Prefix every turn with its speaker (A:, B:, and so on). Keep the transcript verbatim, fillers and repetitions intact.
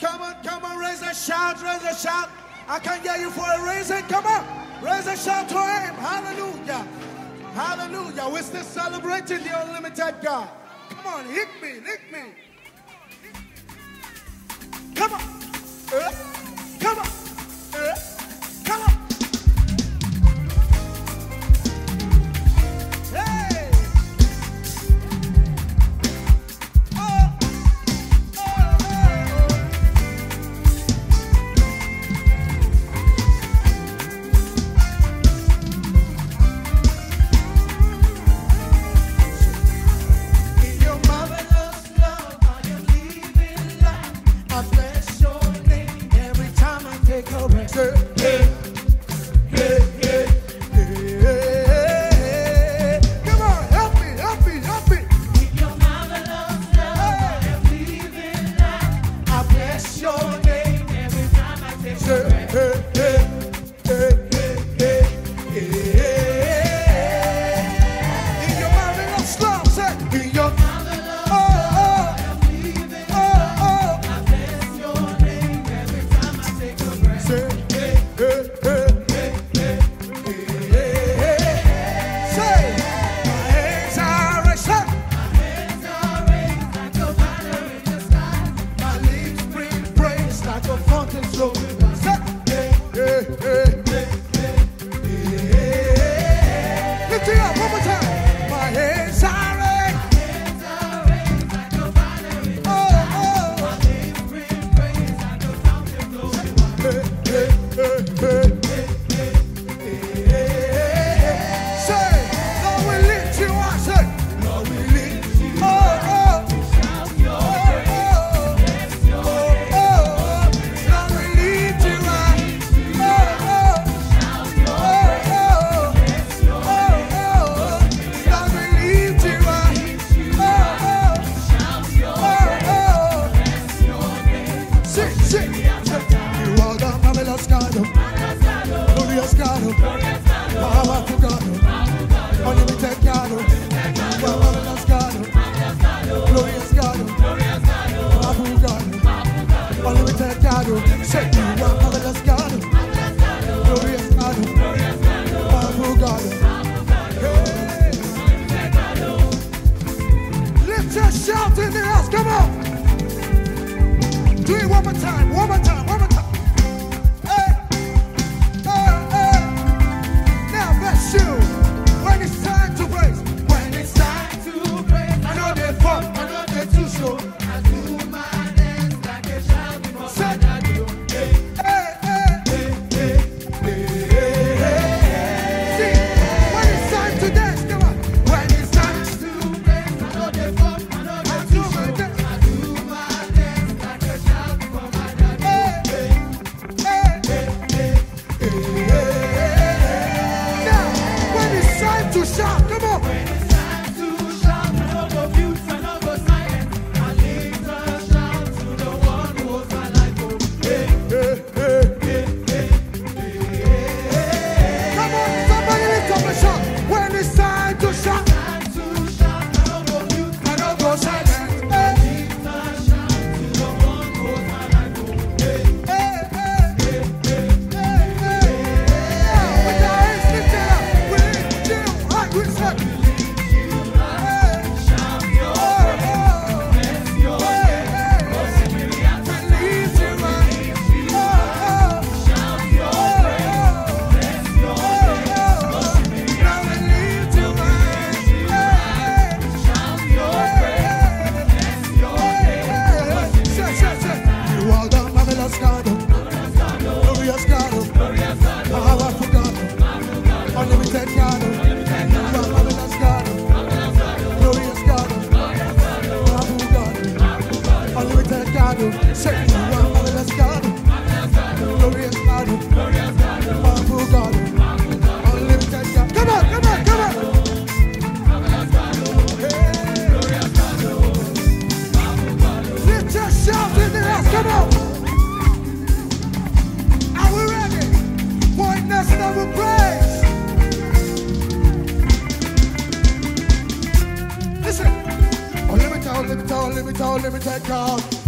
A: come on, come on, raise a shout, raise a shout. I can get you for a raise it, come on. Raise a shout to him, hallelujah. Hallelujah, we're still celebrating the unlimited God. Come on, hit me, hit me. Come on, uh, come on, uh, come on. Hey! Oh, oh, oh. In your marvelous love, I am living life. I bless your name every time I take a breath. Hey, hey, hey, hey, hey. Come on, help me, help me, help me. In your marvelous love, I am living life. I bless your name every time I take a breath. Hey, hey, hey, hey, hey, hey. In your marvelous love, say, in your marvelous love, I am living life. I bless your name every time I take a breath. Say, hey, hey, hey. Lift it up one more time. My hands are raised. Oh, oh. Hey, hey, hey, hey. Say, Lord, we lift you up. Say, Lord, we lift you up. Oh, oh. Powerful God, unlimited God, marvelous God, glorious God, powerful God, unlimited God. Say you are marvelous God, glorious God, powerful God. Hey. Lift your shout in the house, come on. Do it one more time, one more time, one more time. When it's time to praise, when it's time to praise, I know they fall, I know they too slow. I do my dance like a child before my daddy. Hey, hey, hey, hey, hey, hey, hey. See, when it's time to dance, come on. When it's time to praise, I know they fall, I know they too slow. I do my dance like a child before my daddy. Hey, hey, hey, hey, hey, hey. To shout, come on. When it's time to shout, I no go mute, I no go silent. I lift a shout to the one who holds my life. Oh, hey, hey, hey, hey, hey, hey. Come on, somebody lift up a shout. When it's time to shout, time to shout, I no go mute, I no go silent. I lift a shout to the one who holds my life. Oh, hey, hey, hey, hey, hey, hey. With our hands lifted up, we lift you. We said, we lift you high, shout your praise, bless your name, we lift you high, shout your praise, bless your name, now we lift you high, shout your praise, bless your name. Say, say, say, you are the marvelous God, glorious God, powerful God, unlimited God. Say you are marvelous God, glorious God, powerful God, unlimited God. Come on, come on, come on. Hey. Lift your shout in the house, come on. Are we ready for a next level praise? Listen, unlimited, unlimited, unlimited, unlimited God.